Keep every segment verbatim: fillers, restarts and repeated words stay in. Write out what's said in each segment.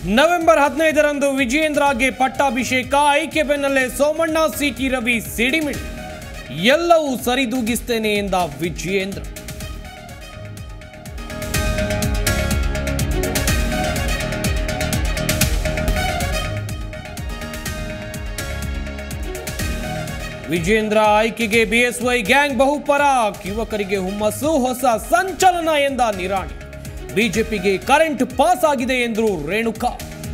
November ಹದಿನೈದರಂದು ವಿಜಯೇಂದ್ರಗೆ ಪಟ್ಟಾಭಿಷೇಕ. ಐಕೆ ಬೆನ್ನಲ್ಲೇ ಸೋಮಣ್ಣ, ಸಿಟಿ ರವಿ ಸಿಡಿಮಿಡಿ. ಎಲ್ಲವೂ ಸರಿದೂಗಿಸ್ತೇನೆ ಎಂದ ವಿಜಯೇಂದ್ರ. ವಿಜಯೇಂದ್ರ ಆಯ್ಕೆಗೆ ಬಿಎಸ್ವೈ ಗ್ಯಾಂಗ್ ಬಹುಪರಾಕ್. ಯುವಕರಿಗೆ ಹುಮ್ಮಸ್ಸು, ಹೊಸ ಸಂಚಲನ ಎಂದ ನಿರಾಣಿ. ಬಿಜೆಪಿಗೆ ಕರೆಂಟ್ ಪಾಸ್ ಆಗಿದೆ ಎಂದರು ರೇಣುಕಾ.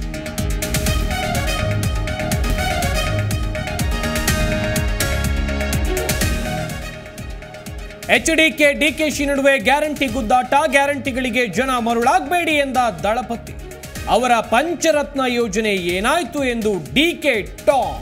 ಎಚ್ಡಿಕೆ ಡಿಕೆಶಿ ನಡುವೆ ಗ್ಯಾರಂಟಿ ಗುದ್ದಾಟ. ಗ್ಯಾರಂಟಿಗಳಿಗೆ ಜನ ಮರುಳಾಗಬೇಡಿ ಎಂದ ದಳಪತಿ. ಅವರ ಪಂಚರತ್ನ ಯೋಜನೆ ಏನಾಯ್ತು ಎಂದು ಡಿಕೆ ಟಾಂಗ್.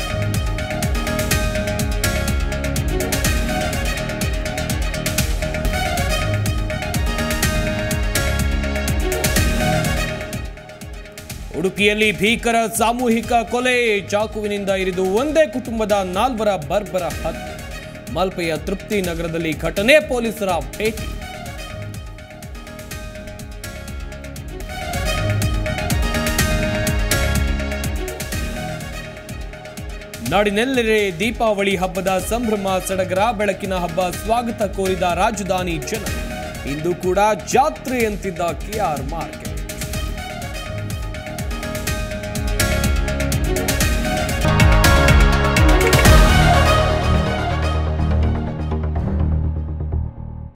ಉಡುಪಿಯಲ್ಲಿ ಭೀಕರ ಸಾಮೂಹಿಕ ಕೊಲೆ. ಚಾಕುವಿನಿಂದ ಇರಿದು ಒಂದೇ ಕುಟುಂಬದ ನಾಲ್ವರ ಬರ್ಬರ ಹತ್ಯೆ. ಮಲ್ಪೆಯ ತೃಪ್ತಿ ನಗರದಲ್ಲಿ ಘಟನೆ. ಪೊಲೀಸರ ಭೇಟಿ. ನಾಡಿನೆಲ್ಲೆಡೆ ದೀಪಾವಳಿ ಹಬ್ಬದ ಸಂಭ್ರಮ ಸಡಗರ. ಬೆಳಕಿನ ಹಬ್ಬ ಸ್ವಾಗತ ಕೋರಿದ ರಾಜಧಾನಿ ಜನ. ಇಂದು ಕೂಡ ಜಾತ್ರೆ ಅಂತಿದ್ದ ಕೆಆರ್ ಮಾರ್ಕೆಟ್.